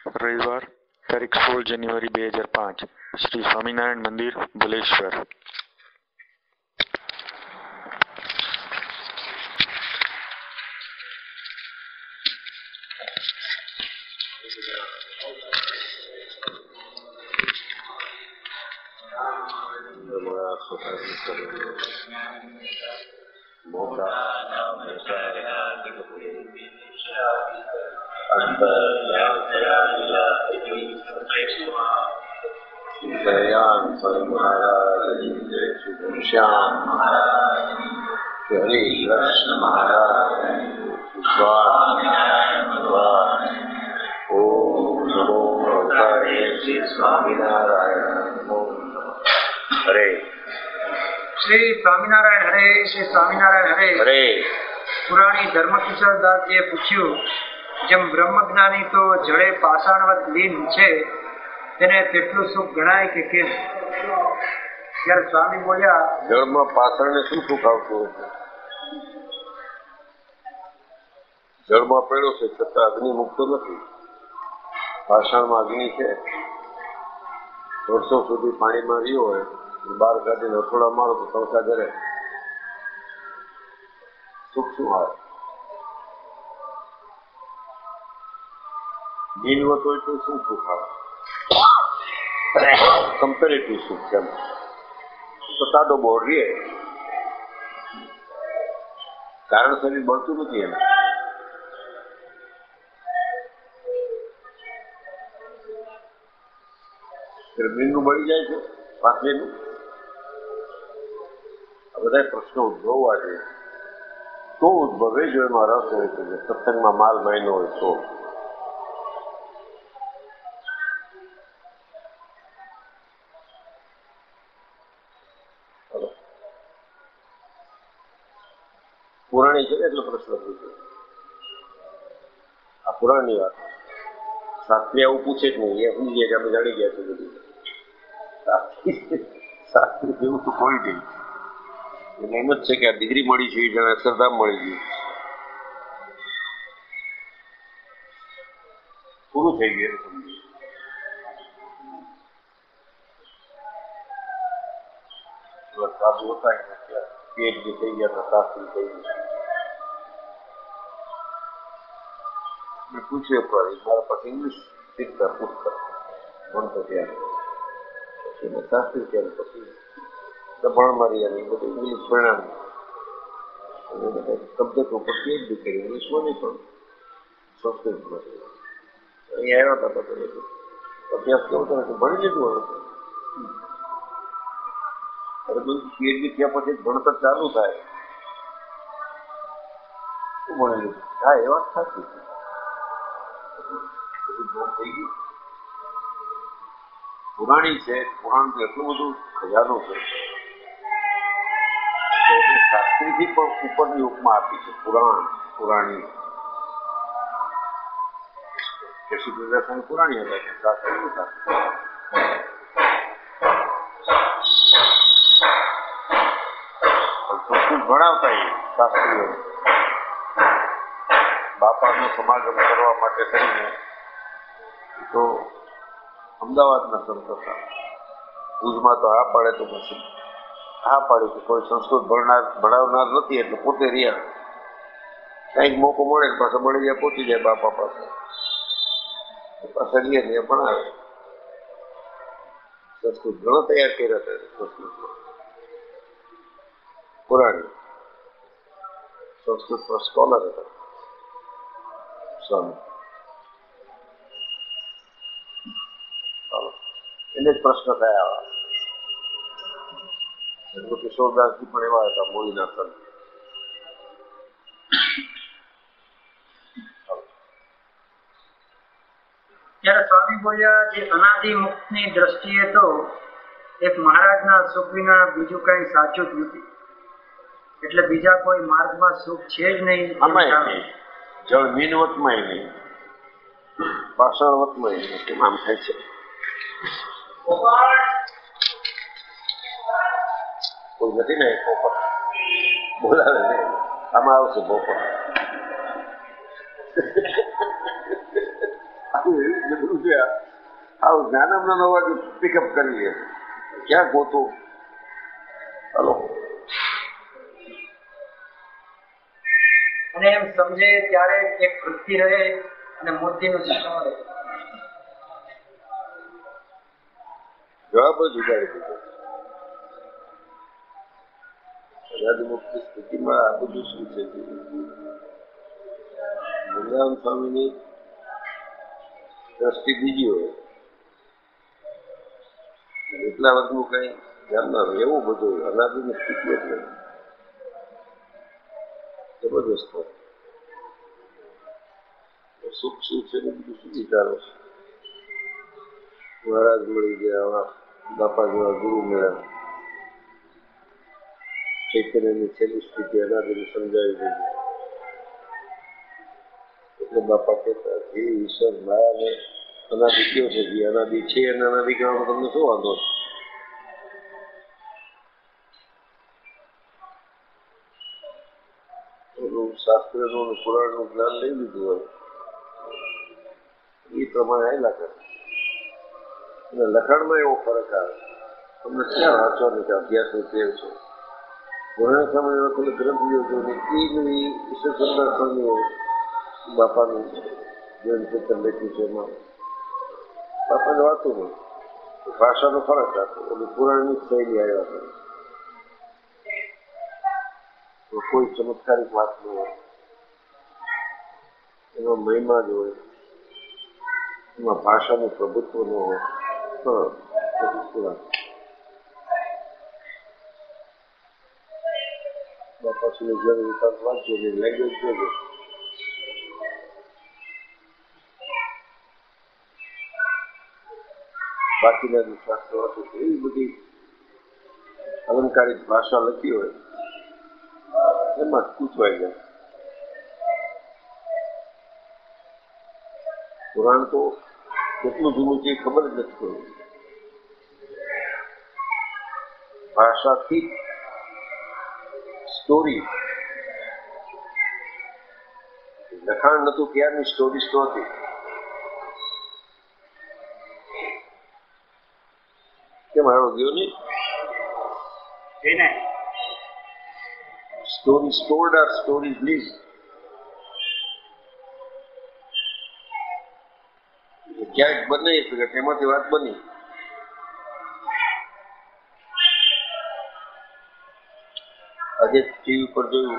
રવિવાર તારીખ 16 જાન્યુઆરી 2005 શ્રી સ્વામિનારાયણ મંદિર ભલેશ્વર। श्याम हरे कृष्ण महाराज स्वामिनारायण भगवान। ओम नमो भगवते श्री स्वामिनारायण नमो हरे। श्री स्वामिनारायण हरे, श्री स्वामिनारायण हरे हरे। पुराणी धर्मकिशोर दासजीએ પૂછ્યું, જેમ બ્રહ્મજ્ઞાની તો જળે પાષાણવત લીન છે તેને તેટલું સુખ ગણાય કે કેમ? ત્યારે સ્વામી બોલ્યા, જળમાં પાષાણને શું સુખ આવતું હતું? જળમાં પડ્યો છે છતાં અગ્નિ મુકતો નથી। પાષાણમાં અગ્નિ છે, વર્ષો સુધી પાણીમાં રહ્યો હોય, બહાર કાઢીને રસોડા મારો તો તડકા જરે, સુખ શું આવે? નીલવત હોય તો શું સુખ આવે? કમ્પેરેટિવ સુખ છે, તો તાડો બોર રે, કારણ શરીર બળતું નથી એને। જમીનનું બળી જાય છે, પાથરીનું। આ બધા પ્રશ્નો ઉદ્ભવવા જોઈએ, તો ઉદ્ભવે જો એમાં રસ હોય તો, સત્સંગમાં માલ મહિનો હોય તો। પુરાણી છે એટલે પ્રશ્ન પૂછે, આ પુરાણની વાત। શાસ્ત્રી આવું પૂછે જ નહીં, એ સમજી ગયા કે અમે જાણી ગયા છીએ બધું। શાસ્ત્રી જેવું તો કોઈ નહીં, એને એમ જ છે કે આ ડિગ્રી મળી છે, જાણે અક્ષરધામ મળી ગયું, પૂરું થઈ ગયું સમજી। સાધુ હતા પીએચડી થઈ ગયા હતા, શાસ્ત્રી થઈ ગયા। મેં પૂછ્યું મારા પાસે ઇંગ્લિશ શીખતા પુસ્તક ભણતો ત્યારે, પછી મેં શાસ્ત્રી થયા, પછી દબાણ મારી અને બધું ઇંગ્લિશ પરિણામ સબ્જેક્ટ ઉપર પીએચડી કરી, ઇંગ્લિશમાં નહીં પણ સંસ્કૃતમાં। અહીંયા આવ્યા હતા પછી અભ્યાસ કેવો હતો કે ભણી લીધું હવે, અરે બધું પીએચડી થયા પછી ભણતર ચાલુ થાય, શું ભણી લીધું? હા, એ વાત સાચી છે, થઈ ગયું। પુરાણી છે, પુરાણ તો એટલું બધું ખજાનો છે, શાસ્ત્રીથી પણ ઉપરની ઉપમા આપી છે પુરાણ, પુરાણી। કેશી પ્રદર્શન પુરાણી હતા કે શાસ્ત્રી હતા, સંસ્કૃત ભણાવતા એ શાસ્ત્રીઓ બાપાનો સમાગમ કરવા માટે કરીને તો અમદાવાદના સંત હતા, ભુજમાં તો આ પાડે તો પછી હા પાડી કે કોઈ સંસ્કૃત ભણાવનાર નથી એટલે પોતે રહ્યા, કંઈક મોકો મળે પાછા મળી જાય, પહોંચી જાય બાપા પાસે, પાછા રહ્યા ભણાવે। સંસ્કૃત ઘણો તૈયાર કર્યા હતા સંસ્કૃતમાં, પુરાણી સંસ્કૃત પર સ્કોલર હતા સ્વામી। એને જ પ્રશ્ન થયા, કિશોરદાસજી પણ એવા હતા, મૂળીના સંત। ત્યારે સ્વામી બોલ્યા, જે અનાદિ મુક્તની દ્રષ્ટિએ તો એક મહારાજના સુખ વિના બીજું કઈ સાચું જ નથી, એટલે બીજા કોઈ માર્ગમાં સુખ છે જ નહીં। જળ મીનવતમાં નહીં, પાષાણવતમાં નહીં, કેમ આમ થાય છે? કોઈ નથી ને પોપર બોલાવે ને, આમાં આવશે પોપર, બધું ગયા આવ જ્ઞાનમનો અવાજ પિકઅપ કરી લે ક્યાં ગોતો હલો અને એમ સમજે ત્યારે એક વૃત્તિ રહે અને મૂર્તિનું શિક્ષણ રહે. જવાબ જ ઉગાડી દીધો. અનાદિમુક્ત સ્થિતિમાં આ બધું શું છે? વૃંદાવન સ્વામીની દ્રષ્ટિ બીજી હોય, એટલા વર્ગનું કઈ ધ્યાન ના એવું બધું અનાદિની સ્થિતિ એટલે જબરદસ્ત હોય. સુખ શું છે ને બધું શું વિચારો છે? મહારાજ મળી ગયા, બાપા જેવા ગુરુ મળ્યા, ચૈતન્યની છેલ્લી સ્થિતિ અનાદિની સમજાવી દીધી. એટલે બાપા કહેતા જે ઈશ્વર માયાને અનાદિ કયો છે, જે અનાદિ છે અને અનાદિ કહેવામાં તમને શું વાંધો? શાસ્ત્રનું અને પુરાણનું જ્ઞાન લઈ લીધું હોય એ પ્રમાણે આવેલા કરે. અને લખાણમાં એવો ફરક આવે, તમને ક્યાં વાંચવાની કે અભ્યાસની ટેવ છે. ઘણા સમય વખતે ગ્રંથ યોજો ને એ ઈશ્વરચંદ્ર સ્વામીઓ બાપાનું જીવન ચિત્ર લખ્યું છે એમાં બાપાને વાંચતું નહીં, ભાષાનો ફરક હતો એટલે પુરાણની શૈલી આવ્યા કરે. કોઈ ચમત્કારિક વાત ન હોય, એમાં મહિમા જ હોય, એમાં ભાષાનું પ્રભુત્વ ન હોય. બાપા સુધી જયારે વિકાસ વાંચજો ને લેંગ્વેજ જોજો, બાકીના શાસ્ત્રો વાંચો એવી બધી અલંકારિક ભાષા લખી હોય એમાં પૂછવાઈ જાય. પુરાણ તો કેટલું જૂનું છે ખબર જ નથી પડતી. ભાષાથી સ્ટોરી, લખાણ નતું ત્યારની સ્ટોરીઝ તો હતી. કેમ આવ્યો ગયો નહીં? Stories told are stories lived. ક્યાંક બને એટલે તેમાંથી વાત બની. આજે ટીવી પર જોયું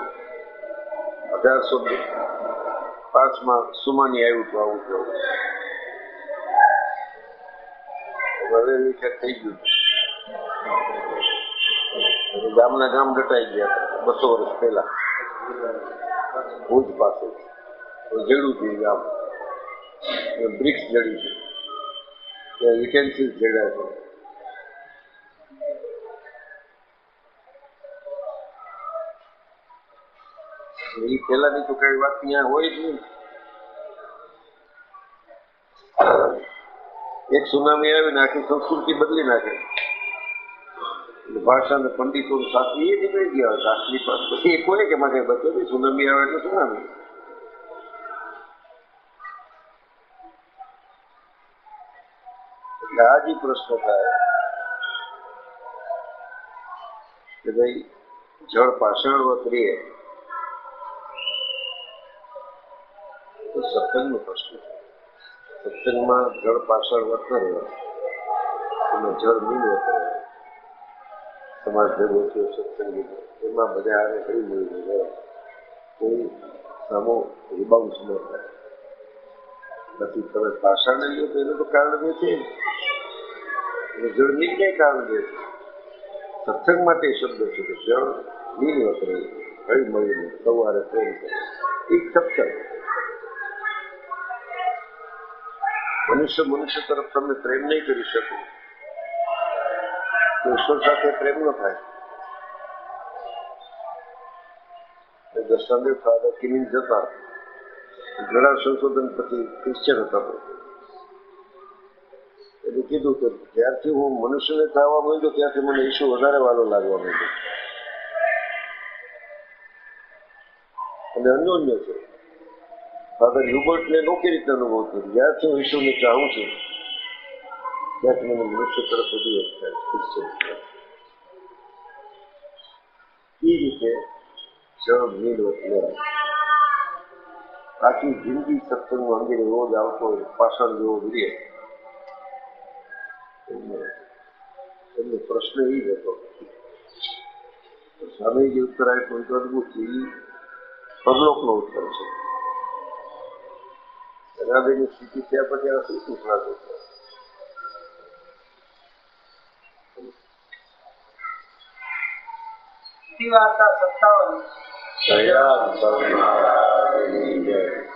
1805 સુમાની આવ્યું હતું આવું જોયું. હવે વિચાર થઈ ગયું, ગામના ગામ ડટાઈ ગયા 200 વર્ષ પહેલા ભુજ પાસે જડ્યું છે ગામ, બ્રિક્સ જડી છે, ત્યાં યુટેન્સિલ્સ જડ્યા છે. એ પહેલાની તો કઈ વાત ત્યાં હોય જ નહીં. એક સુનામી આવે ને આખી સંસ્કૃતિ બદલી નાખે. ભાષા ને પંડિતો સાથે એ નીકળી ગયા હતા આટલી પર. પછી એ કોઈ કે મારે બચે નહીં, સુનામી આવે એટલે સુનામી. એટલે આ જ પ્રશ્ન થાય કે ભાઈ જળ પાષાણવત રહે તો સત્સંગનો પ્રશ્ન છે. સત્સંગમાં જળ પાષાણવત ન રહેવાય અને જળ નીલવત રહે. સમાજ ભેગો થયો સત્સંગી, એમાં બધા આને કઈ મળી જાય, કોઈ સામો રિબાઉન્સ ન થાય. નથી તમે પાષાણ લ્યો તો એનું તો કારણ જે છે જળ નીકળે કારણ જે છે. સત્સંગ માટે શબ્દ છે કે જળ નીલવત રહે, હળી મળીને સવારે પ્રેમ કરે, એક સત્સંગ. મનુષ્ય તરફ તમે પ્રેમ નહીં કરી શકો તો ઈશ્વર સાથે પ્રેમ ન થાય. દર્શનદેવ ફાધર કિમિંગ જતા ઘણા સંશોધન પછી ક્રિશ્ચન હતા. એટલે કીધું કે જ્યારથી હું મનુષ્યને ચાહવા માંડ્યો ત્યારથી મને ઈશ્વર વધારે વાલો લાગવા માંડ્યો. અને અન્યોન્ય છે. ફાધર હ્યુબર્ટને નો કેવી રીતે અનુભવ થયો? જ્યારથી હું ઈશ્વરને ચાહું છું ત્યાંથી મને મનુષ્ય તરફ બધું એક થાય, ક્રિશ્ચન તરફ. એ રીતે જળ નીલ એટલે આખી જિંદગી સત્સંગ મંદિરે રોજ આવતો હોય, પાષાણ જેવો વિરે. એમનો પ્રશ્ન એ જ હતો. સ્વામી જે ઉત્તર આપ્યો તો અદભુત છે. એ પરલોકનો ઉત્તર છે. જનાદેની સ્થિતિ થયા પછી આ શું પૂછવાતો છે? વાર્તા 57. દયા